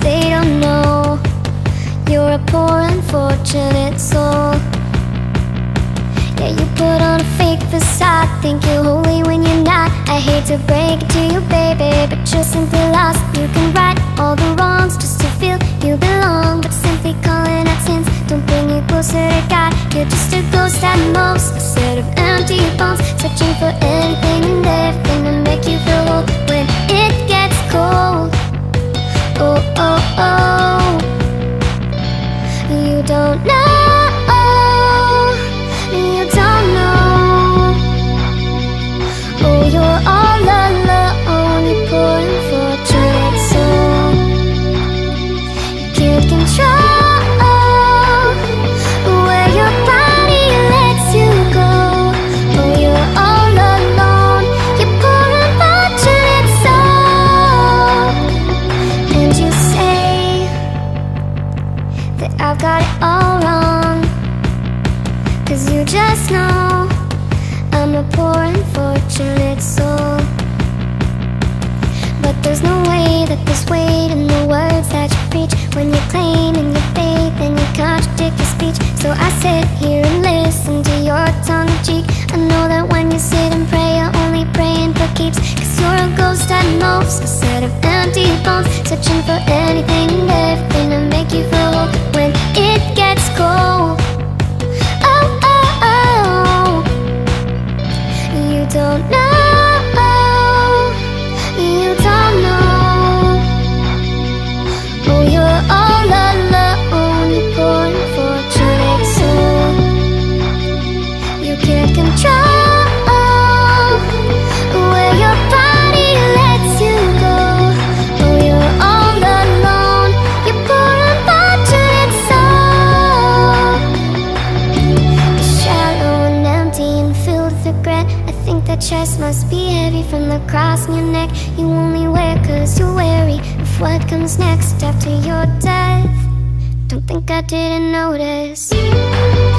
they don't know you're a poor unfortunate soul. Yeah, you put on a fake facade, think you're holy when you're not. I hate to break it to you, baby, but you're simply lost. You can right all the wrongs just to feel you belong, but simply calling out sins don't bring you closer to God. You're just a ghost at most, a set of empty bones, searching for anything and everything to make you feel whole when it gets cold. Oh, oh, oh, you don't know. You don't know. Oh, you're all alone, you poor unfortunate soul. You can't control where your body lets you go. Oh, you're all alone, you poor unfortunate soul. And you say that I've got it all wrong, 'cause you just know I'm a poor unfortunate soul. But there's no way that there's weight in the words that you preach when you're claiming your faith and you contradict your speech. So I sit here and listen to your tongue in cheek. I know that when you sit and pray, you're only praying for keeps, 'cause you're a ghost at most, a set of empty bones, searching for anything and everything to make you feel whole when it gets cold. You don't know, you don't know. Oh, you're all alone, you poor unfortunate soul. You can't control where your body lets you go. Oh, you're all alone, you poor unfortunate soul. Shallow and empty and filled with regret. I think that chest must be heavy from the cross in your neck. You only wear 'cause you're wary of what comes next after your death. Don't think I didn't notice.